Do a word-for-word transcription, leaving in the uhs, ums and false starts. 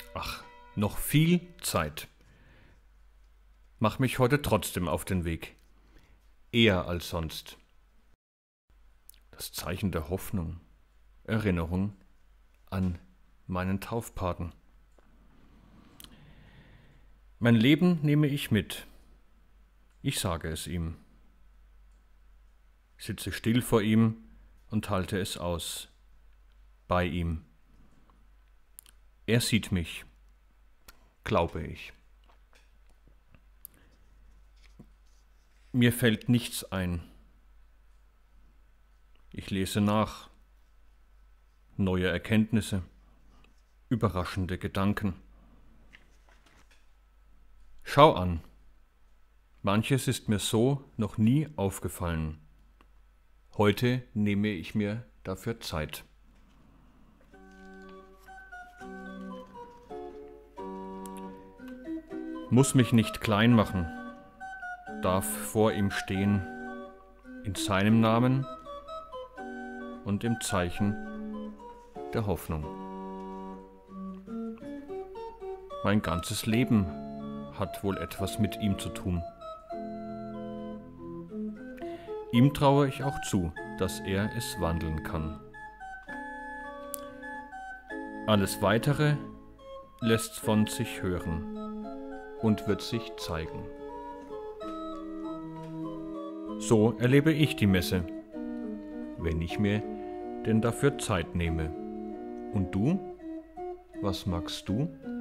Ach, noch viel Zeit. Mach mich heute trotzdem auf den Weg. Eher als sonst. Das Zeichen der Hoffnung, Erinnerung an meinen Taufpaten. Mein Leben nehme ich mit. Ich sage es ihm. Sitze still vor ihm und halte es aus. Bei ihm. Er sieht mich, glaube ich. Mir fällt nichts ein. Ich lese nach. Neue Erkenntnisse, überraschende Gedanken. Schau an. Manches ist mir so noch nie aufgefallen. Heute nehme ich mir dafür Zeit. Muss mich nicht klein machen, darf vor ihm stehen, in seinem Namen und im Zeichen der Hoffnung. Mein ganzes Leben hat wohl etwas mit ihm zu tun. Ihm traue ich auch zu, dass er es wandeln kann. Alles Weitere lässt von sich hören und wird sich zeigen. So erlebe ich die Messe, wenn ich mir denn dafür Zeit nehme. Und du? Was magst du?